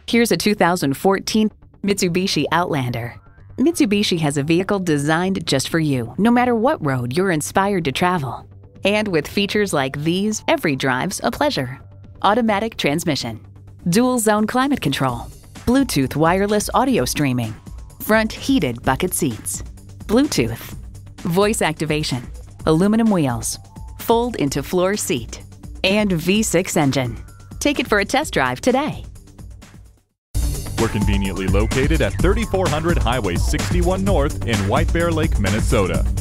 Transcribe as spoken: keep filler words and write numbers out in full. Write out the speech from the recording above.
Here's a two thousand fourteen Mitsubishi Outlander. Mitsubishi has a vehicle designed just for you, no matter what road you're inspired to travel. And with features like these, every drive's a pleasure. Automatic transmission, dual zone climate control, Bluetooth wireless audio streaming, front heated bucket seats, Bluetooth, voice activation, aluminum wheels, fold into floor seat, and V six engine. Take it for a test drive today. We're conveniently located at thirty-four hundred Highway sixty-one North in White Bear Lake, Minnesota.